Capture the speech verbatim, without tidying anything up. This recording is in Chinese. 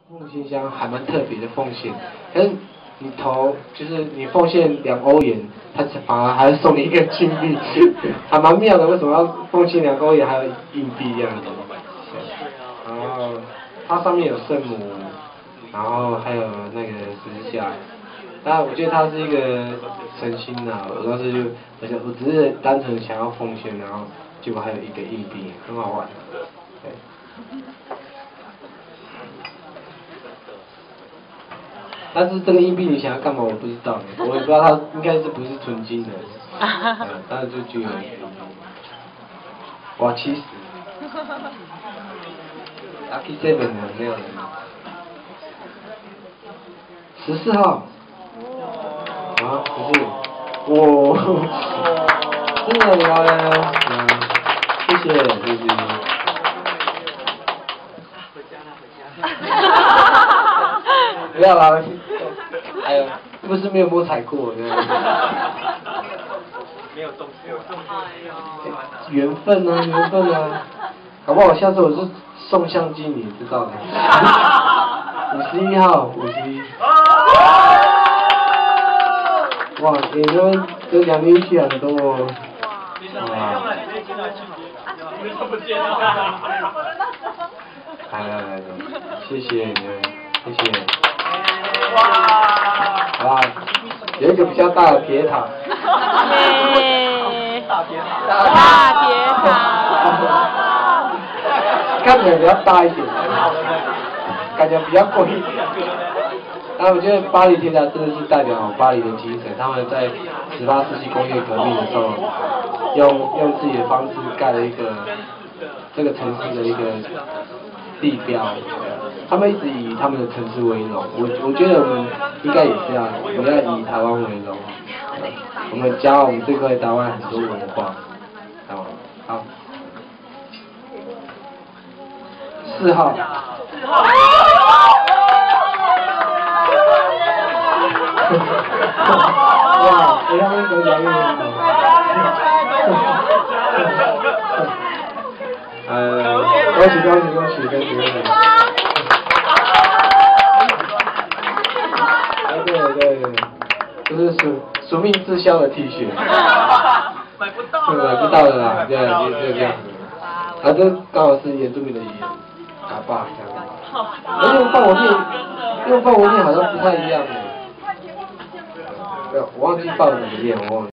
奉献箱还蛮特别的奉献，可是你投就是你奉献两欧元，他反而还送你一个金币，还蛮妙的。为什么要奉献两欧元还有硬币这样子？然后它上面有圣母，然后还有那个十字架。当然，我觉得它是一个诚心的，我当时就我就我只是单纯想要奉献，然后结果还有一个硬币，很好玩。对。但是这个硬币你想要干嘛？我不知道，我也不知道它应该是不是纯金的，嗯，但是就就有，哇，七十 ，Lucky Seven 呢没有人，十四号，啊，可是，哇，真的很漂亮，嗯，谢谢谢谢。不要啦，哎呦，不是没有摸彩过，对。没有中，没有中。缘分啊，缘分啊，搞不好下次我是送相机，你知道的。五十一号，五十一。哇，你们这两个一起很多哦。哇。来来来，谢谢你们，谢谢。哇！好吧，有一个比较大的铁塔。 耶！ 大铁塔。 大铁塔。 看起来比较大一点，感觉比较贵一点。那我觉得巴黎铁塔真的是代表巴黎的精神，他们在十八世纪工业革命的时候，用用自己的方式盖了一个这个城市的一个地标。他们一直以他们的城市为荣，我我觉得我们应该也是要，我们要以台湾为荣，我们骄傲我们这块台湾很多文化，好，好，四号，四号，哇，我要那个杨玉呃，恭喜恭喜恭喜恭喜恭喜！对对对，这是署署命滞销的 T 恤，买不到，对，买不到的啦，对，就就这样子。啊，这刚好是原住民的语言，阿爸这样子。而用放文念，用放文念好像不太一样诶。对，我忘记放怎么念，我忘了。